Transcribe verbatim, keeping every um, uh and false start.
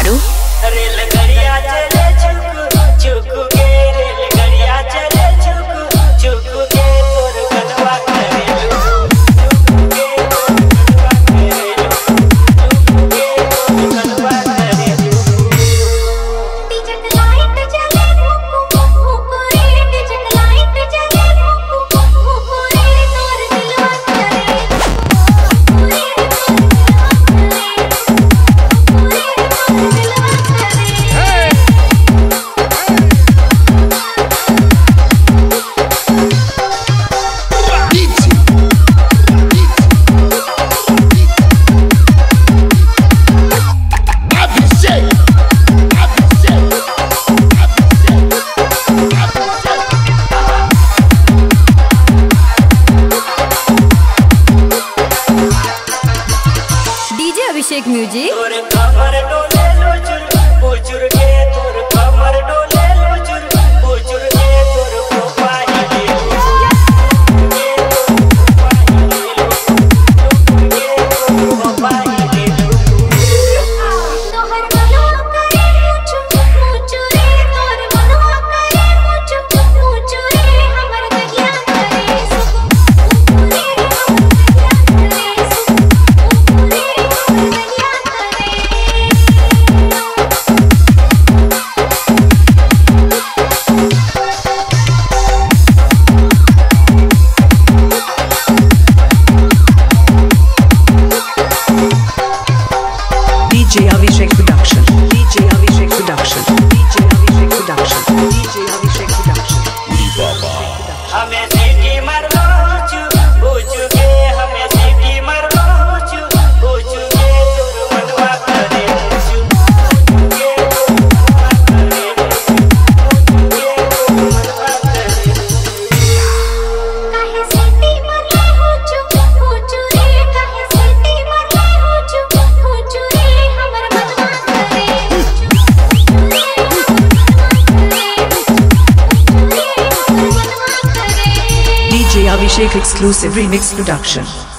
मारू। रेलगाड़ियाँ चले चुक चुक के, रेलगाड़ियाँ चले चुक चुक के, तोर गलवा करेलू चुक के, तोर गलवा करेलू चुक के, तोर गलवा करेलू। डिजक लाइट जले भुक भुक रे, डिजक लाइट जले भुक भुक रे, तोर दिलवा करेलू पूरे अभिषेक म्यूजिक। तोर कमर डोले लुचुर पुचुर के, तोर कमर डोले लुचुर पुचुर के, तोर कोपाही ले के, तोर कोपाही ले तोहर मनवा करे मुचु मुचु रे, तोर मनवा करे मुचु मुचु रे, हमर दगिया करे सुख पूरे, हमर दगिया करे सुख पूरे, हमर दगिया करे। D J Abhishek Production, D J Abhishek Production, D J Abhishek Production, D J Abhishek Production. हमें सीटी मरलो चु पूछू के, हमें सीटी मरलो चु पूछू के, तोर मनवा करे चु के, तोर मनवा करे चु के, तोर मनवा करे। काहे सीटी मरले हो चुप पूछू रे, काहे सीटी मरले हो चुप पूछू रे, हमर मनवा करे पूरे, हमर मनवा करे। D J Abhishek Exclusive Remix Production.